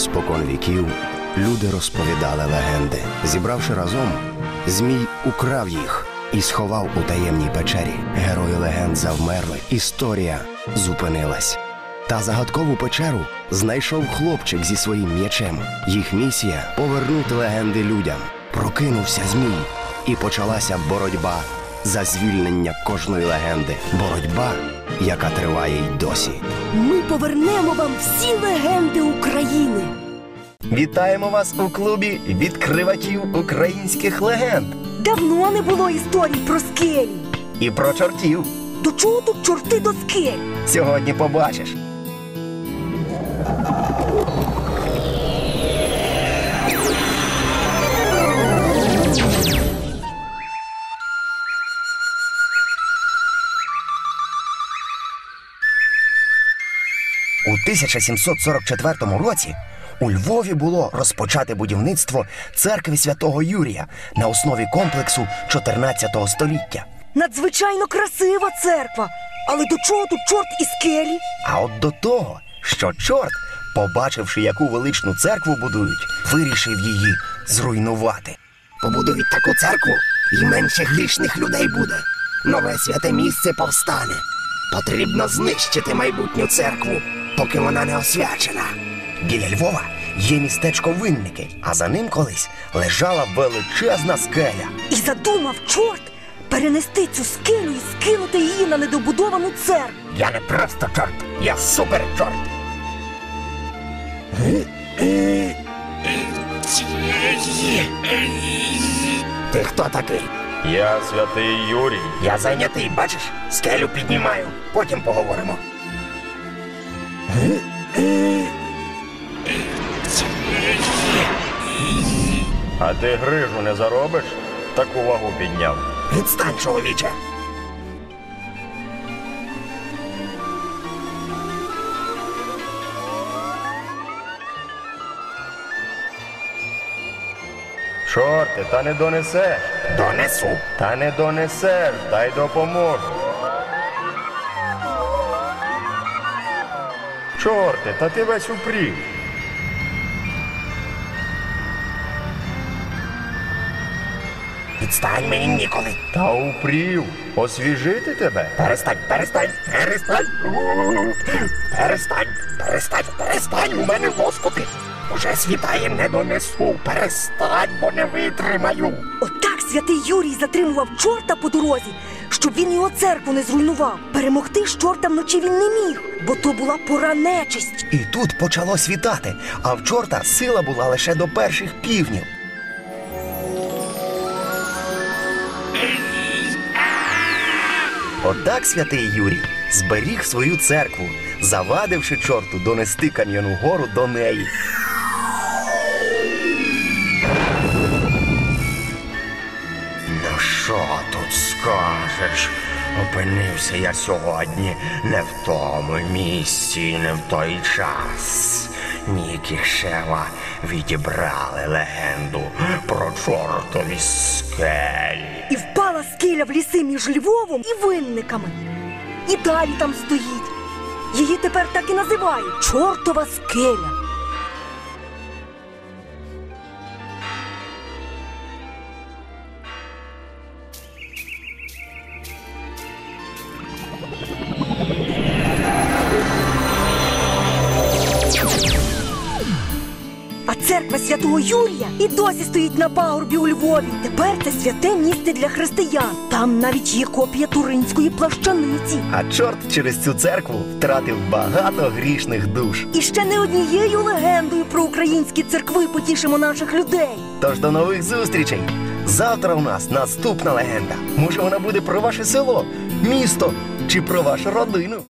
Спокон віків люди розповідали легенди. Зібравши разом, Змій украв їх і сховав у таємній печері. Герої легенд завмерли, історія зупинилась. Та загадкову печеру знайшов хлопчик зі своїм м'ячем. Їх місія – повернути легенди людям. Прокинувся Змій, і почалася боротьба за звільнення кожної легенди. Боротьба, яка триває й досі. Ми повернемо вам всі легенди України. Вітаємо вас у клубі відкривачів українських легенд. Давно не було історій про скелі. І про чортів. До чого тут чорти до скель? Сьогодні побачиш. У 1744 році у Львові було розпочате будівництво церкви Святого Юрія на основі комплексу 14 століття. Надзвичайно красива церква. Але до чого тут чорт і скелі? А от до того, що чорт, побачивши, яку величну церкву будують, вирішив її зруйнувати. Побудують таку церкву, і менше грішних людей буде. Нове святе місце повстане. Потрібно знищити майбутню церкву, поки вона не освячена. Біля Львова є містечко Винники, а за ним колись лежала величезна скеля. І задумав чорт перенести цю скелю і скинути її на недобудовану церкву. Я не просто чорт, я супер-чорт. Ти хто такий? Я святий Юрій. Я зайнятий, бачиш? Скелю піднімаю, потім поговоримо. А ти грижу не заробиш? Таку вагу підняв. Відстань, чоловіче. Чорти, та не донесеш. Донесу. Та не донесеш, дай допоможу. Чорти, та ти весь упрів. Відстань, мені ніколи. Та упрів. Освіжити тебе? Перестань, перестань, перестань. Перестань, перестань, перестань, у мене лоскути. Уже світає, не донесу. Перестань, бо не витримаю. Отак святий Юрій затримував чорта по дорозі, щоб він його церкву не зруйнував. Перемогти ж чорта вночі він не міг, бо то була пора нечисть. І тут почало світати, а в чорта сила була лише до перших півнів. Отак святий Юрій зберіг свою церкву, завадивши чорту донести Кам'яну гору до неї. Ну що тут скажеш? Опинився я сьогодні не в тому місці, не в той час. Нікі Шева відібрали легенду про чортові скелі. І впала скеля в ліси між Львовом і Винниками. І далі там стоїть. Її тепер так і називають – чортова скеля. А церква Святого Юрія і досі стоїть на пагорбі у Львові. Тепер це святе місце для християн. Там навіть є копія Туринської плащаниці. А чорт через цю церкву втратив багато грішних душ. І ще не однією легендою про українські церкви потішимо наших людей. Тож до нових зустрічей! Завтра у нас наступна легенда. Може, вона буде про ваше село, місто чи про вашу родину.